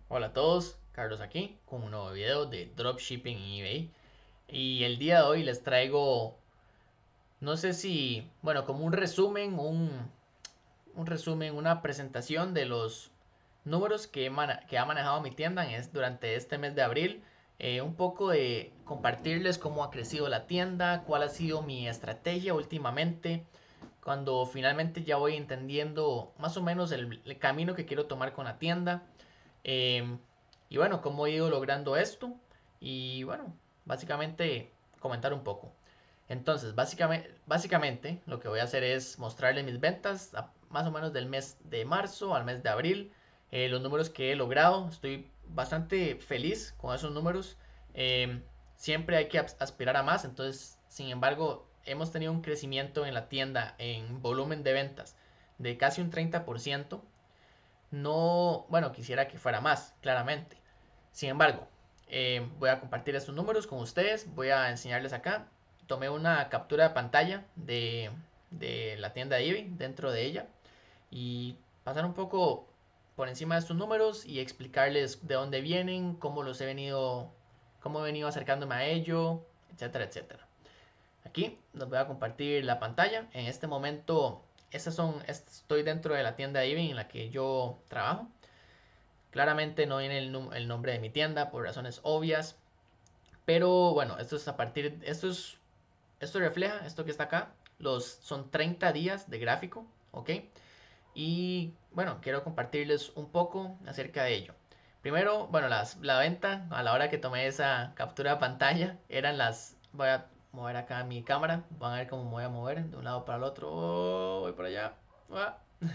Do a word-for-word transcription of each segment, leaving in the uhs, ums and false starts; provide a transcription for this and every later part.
Hola a todos, Carlos aquí con un nuevo video de Dropshipping en eBay. Y el día de hoy les traigo, no sé si, bueno, como un resumen, un, un resumen, una presentación de los números que, he mana- que ha manejado mi tienda en es- durante este mes de abril. Eh, un poco de compartirles cómo ha crecido la tienda, cuál ha sido mi estrategia últimamente, cuando finalmente ya voy entendiendo más o menos el, el camino que quiero tomar con la tienda. Eh, y bueno, cómo he ido logrando esto. Y bueno, básicamente comentar un poco. Entonces, básicamente, básicamente lo que voy a hacer es mostrarle mis ventas a- más o menos del mes de marzo al mes de abril. Eh, los números que he logrado. Estoy bastante feliz con esos números. Eh, Siempre hay que aspirar a más. Entonces, sin embargo, hemos tenido un crecimiento en la tienda en volumen de ventas de casi un treinta por ciento. No, bueno, quisiera que fuera más, claramente. Sin embargo, eh, voy a compartir estos números con ustedes. Voy a enseñarles acá. Tomé una captura de pantalla de, de la tienda de eBay, dentro de ella, y pasar un poco por encima de estos números y explicarles de dónde vienen, cómo los he venido, cómo he venido acercándome a ello, etcétera, etcétera. Aquí les voy a compartir la pantalla. En este momento, estas son, estoy dentro de la tienda de eBay en la que yo trabajo. Claramente no viene el, el nombre de mi tienda por razones obvias. Pero bueno, esto es a partir. Esto es. Esto refleja, esto que está acá. Los, son treinta días de gráfico. ¿Ok? Y bueno, quiero compartirles un poco acerca de ello. Primero, bueno, las, la venta a la hora que tomé esa captura de pantalla eran las. Voy a mover acá mi cámara. Van a ver cómo me voy a mover de un lado para el otro. Oh, voy por allá. Ah.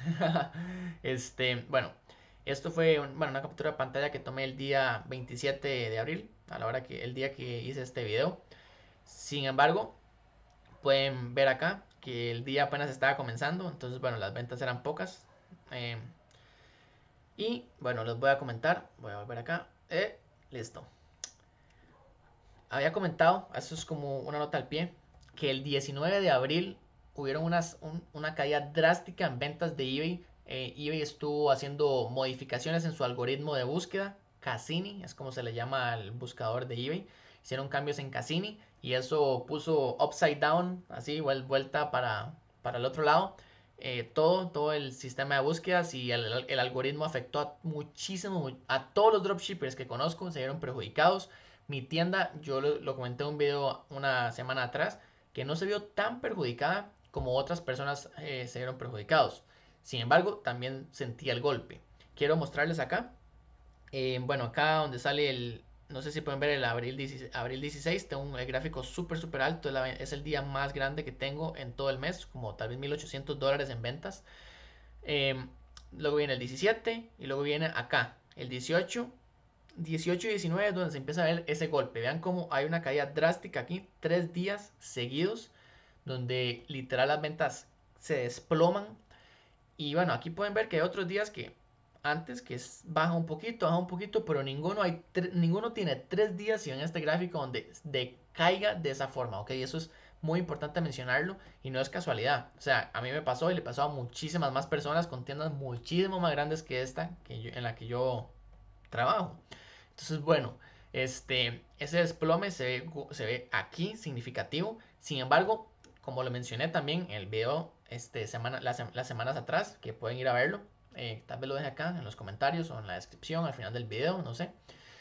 Este, bueno, esto fue un- bueno, una captura de pantalla que tomé el día veintisiete de abril, a la hora que el día que hice este video. Sin embargo, pueden ver acá que el día apenas estaba comenzando, entonces bueno, las ventas eran pocas. Eh, y bueno, les voy a comentar, voy a volver acá. Eh, listo. Había comentado, eso es como una nota al pie, que el diecinueve de abril hubieron unas, un- una caída drástica en ventas de eBay. Eh, eBay estuvo haciendo modificaciones en su algoritmo de búsqueda. Cassini es como se le llama al buscador de eBay. Hicieron cambios en Cassini y eso puso upside down, así, vuelta para, para el otro lado. Eh, todo, todo el sistema de búsquedas, y el, el algoritmo afectó a muchísimo, a todos los dropshippers que conozco, se vieron perjudicados. Mi tienda, yo lo, lo comenté en un video una semana atrás, que no se vio tan perjudicada como otras personas eh, se vieron perjudicados. Sin embargo, también sentí el golpe. Quiero mostrarles acá. Eh, bueno, acá donde sale el, no sé si pueden ver el abril dieciséis, abril dieciséis, tengo un el gráfico súper, súper alto. Es, la- es el día más grande que tengo en todo el mes, como tal vez mil ochocientos dólares en ventas. Eh, Luego viene el diecisiete y luego viene acá el dieciocho, dieciocho y diecinueve es donde se empieza a ver ese golpe. Vean cómo hay una caída drástica aquí, tres días seguidos, donde literal las ventas se desploman. Y bueno, aquí pueden ver que hay otros días que antes que baja un poquito, baja un poquito, pero ninguno, hay ninguno tiene tres días y en este gráfico donde decaiga de esa forma, ¿ok? Eso es muy importante mencionarlo y no es casualidad. O sea, a mí me pasó y le pasó a muchísimas más personas con tiendas muchísimo más grandes que esta, que yo, en la que yo trabajo. Entonces, bueno, este, ese desplome se ve, se ve aquí significativo. Sin embargo, como lo mencioné también en el video este, semana, las, las semanas atrás, que pueden ir a verlo, eh, tal vez lo deje acá en los comentarios o en la descripción al final del video, no sé.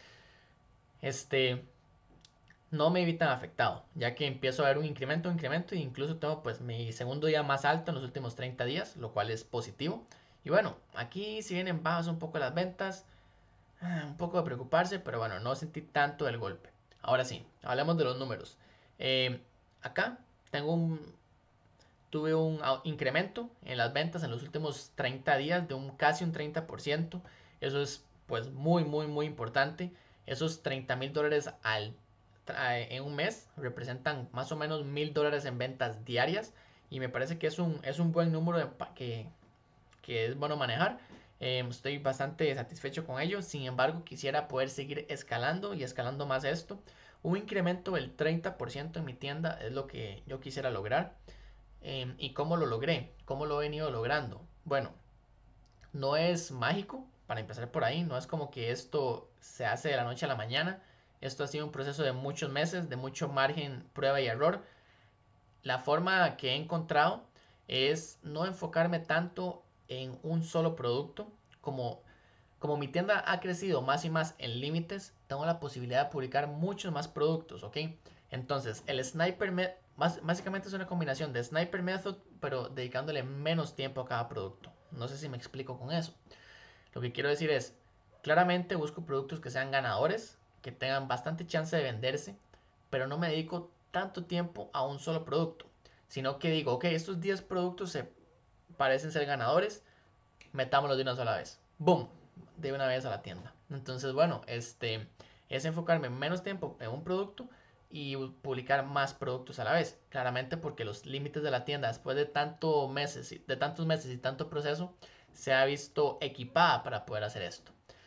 Este, no me vi tan afectado, ya que empiezo a ver un incremento, un incremento, e incluso tengo pues mi segundo día más alto en los últimos treinta días, lo cual es positivo. Y bueno, aquí si vienen bajas un poco las ventas, un poco de preocuparse, pero bueno, no sentí tanto el golpe. Ahora sí, hablemos de los números. Eh, Acá tengo un, tuve un incremento en las ventas en los últimos treinta días de un casi un treinta por ciento. Eso es pues muy, muy, muy importante. Esos treinta mil dólares al, en un mes representan más o menos mil dólares en ventas diarias. Y me parece que es un, es un buen número de, que, que es bueno manejar. Eh, estoy bastante satisfecho con ello. Sin embargo, quisiera poder seguir escalando y escalando más esto. Un incremento del treinta por ciento en mi tienda es lo que yo quisiera lograr. Eh, ¿Y cómo lo logré? ¿Cómo lo he venido logrando? Bueno, no es mágico, para empezar por ahí, no es como que esto se hace de la noche a la mañana. Esto ha sido un proceso de muchos meses, de mucho margen, prueba y error. La forma que he encontrado es no enfocarme tanto en un solo producto. Como, como mi tienda ha crecido más y más en límites, tengo la posibilidad de publicar muchos más productos, ¿ok? Entonces, el Sniper me básicamente es una combinación de Sniper Method, pero dedicándole menos tiempo a cada producto. No sé si me explico con eso. Lo que quiero decir es, claramente busco productos que sean ganadores, que tengan bastante chance de venderse, pero no me dedico tanto tiempo a un solo producto, sino que digo, ok, estos diez productos se parecen ser ganadores, metámoslos de una sola vez. ¡Boom! De una vez a la tienda. Entonces, bueno, este es enfocarme menos tiempo en un producto y publicar más productos a la vez. Claramente porque los límites de la tienda después de tantos meses, de tantos meses y tanto proceso se ha visto equipada para poder hacer esto.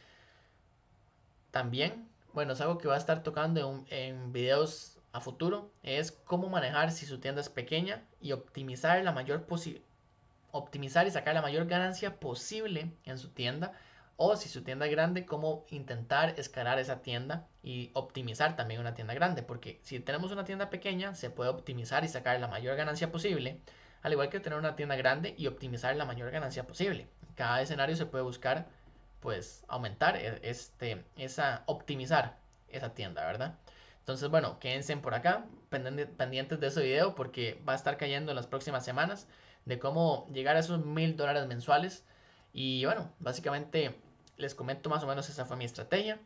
También, bueno, es algo que va a estar tocando en, en videos a futuro, es cómo manejar si su tienda es pequeña y optimizar la mayor posible optimizar y sacar la mayor ganancia posible en su tienda, o si su tienda es grande, cómo intentar escalar esa tienda y optimizar también una tienda grande, porque si tenemos una tienda pequeña se puede optimizar y sacar la mayor ganancia posible, al igual que tener una tienda grande y optimizar la mayor ganancia posible. En cada escenario se puede buscar pues aumentar este esa optimizar esa tienda, ¿verdad? Entonces, bueno, quédense por acá pendientes de ese video porque va a estar cayendo en las próximas semanas de cómo llegar a esos mil dólares mensuales. Y bueno, básicamente les comento más o menos esa fue mi estrategia.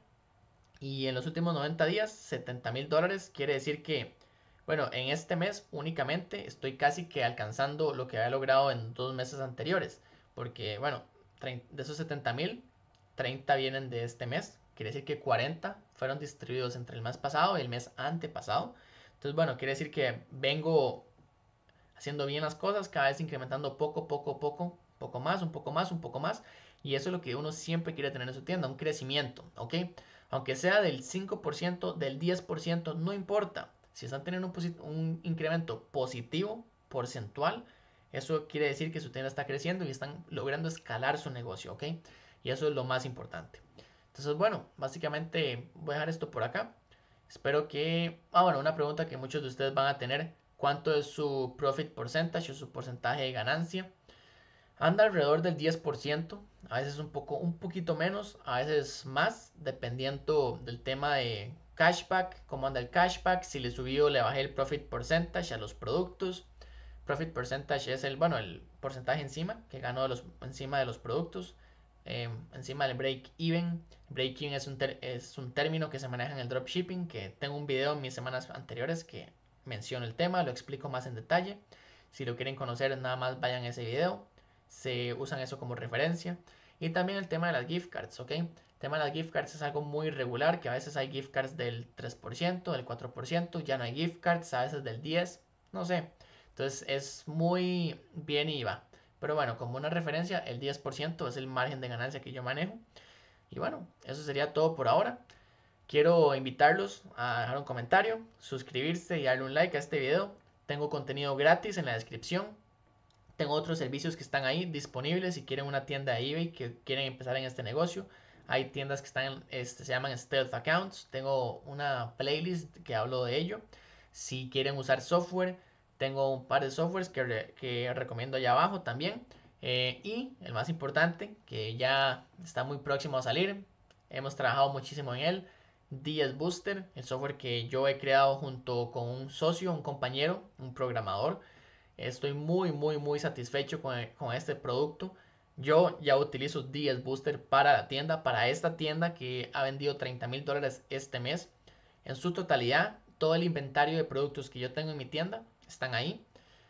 Y en los últimos noventa días, setenta mil dólares quiere decir que, bueno, en este mes únicamente estoy casi que alcanzando lo que había logrado en dos meses anteriores. Porque, bueno, de esos setenta mil, treinta vienen de este mes. Quiere decir que cuarenta fueron distribuidos entre el mes pasado y el mes antepasado. Entonces, bueno, quiere decir que vengo haciendo bien las cosas, cada vez incrementando poco, poco, poco, poco más, un poco más, un poco más. Y eso es lo que uno siempre quiere tener en su tienda, un crecimiento, ¿ok? Aunque sea del cinco por ciento, del diez por ciento, no importa. Si están teniendo un, un incremento positivo, porcentual, eso quiere decir que su tienda está creciendo y están logrando escalar su negocio, ¿ok? Y eso es lo más importante. Entonces, bueno, básicamente voy a dejar esto por acá. Espero que... Ah, bueno, una pregunta que muchos de ustedes van a tener. ¿Cuánto es su profit percentage o su porcentaje de ganancia? Anda alrededor del diez por ciento. A veces un poco, un poquito menos, a veces más, dependiendo del tema de cashback, cómo anda el cashback, si le subí o le bajé el profit percentage a los productos. Profit percentage es el, bueno, el porcentaje encima que gano de los, encima de los productos. Eh, encima del break even. Break even es un, ter, es un término que se maneja en el dropshipping, que tengo un video en mis semanas anteriores que menciono el tema, lo explico más en detalle. Si lo quieren conocer, nada más vayan a ese video. Se usan eso como referencia. Y también el tema de las gift cards, ¿ok? El tema de las gift cards es algo muy regular, que a veces hay gift cards del tres por ciento, del cuatro por ciento, ya no hay gift cards, a veces del diez por ciento, no sé. Entonces es muy bien y va. Pero bueno, como una referencia, el diez por ciento es el margen de ganancia que yo manejo. Y bueno, eso sería todo por ahora. Quiero invitarlos a dejar un comentario, suscribirse y darle un like a este video. Tengo contenido gratis en la descripción. Tengo otros servicios que están ahí disponibles si quieren una tienda de eBay que quieren empezar en este negocio. Hay tiendas que están, este, se llaman Stealth Accounts. Tengo una playlist que hablo de ello. Si quieren usar software, tengo un par de softwares que, re, que recomiendo allá abajo también. Eh, y el más importante, que ya está muy próximo a salir, hemos trabajado muchísimo en él, D S Booster, el software que yo he creado junto con un socio, un compañero, un programador. Estoy muy, muy, muy satisfecho con, con este producto. Yo ya utilizo D S Booster para la tienda, para esta tienda que ha vendido treinta mil dólares este mes. En su totalidad, todo el inventario de productos que yo tengo en mi tienda están ahí.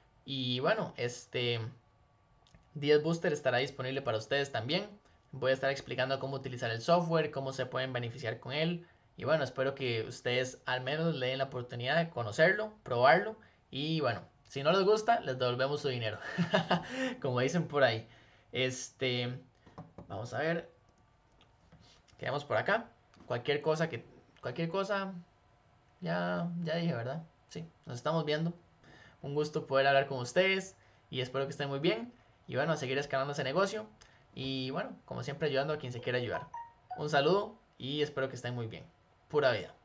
Y bueno, este D S Booster estará disponible para ustedes también. Voy a estar explicando cómo utilizar el software, cómo se pueden beneficiar con él. Y bueno, espero que ustedes al menos le den la oportunidad de conocerlo, probarlo. Y bueno, si no les gusta, les devolvemos su dinero. Como dicen por ahí. Este, vamos a ver. Quedamos por acá. Cualquier cosa que, cualquier cosa, ya, ya dije, ¿verdad? Sí, nos estamos viendo. Un gusto poder hablar con ustedes y espero que estén muy bien. Y bueno, a seguir escalando ese negocio. Y bueno, como siempre ayudando a quien se quiera ayudar. Un saludo y espero que estén muy bien. Pura vida.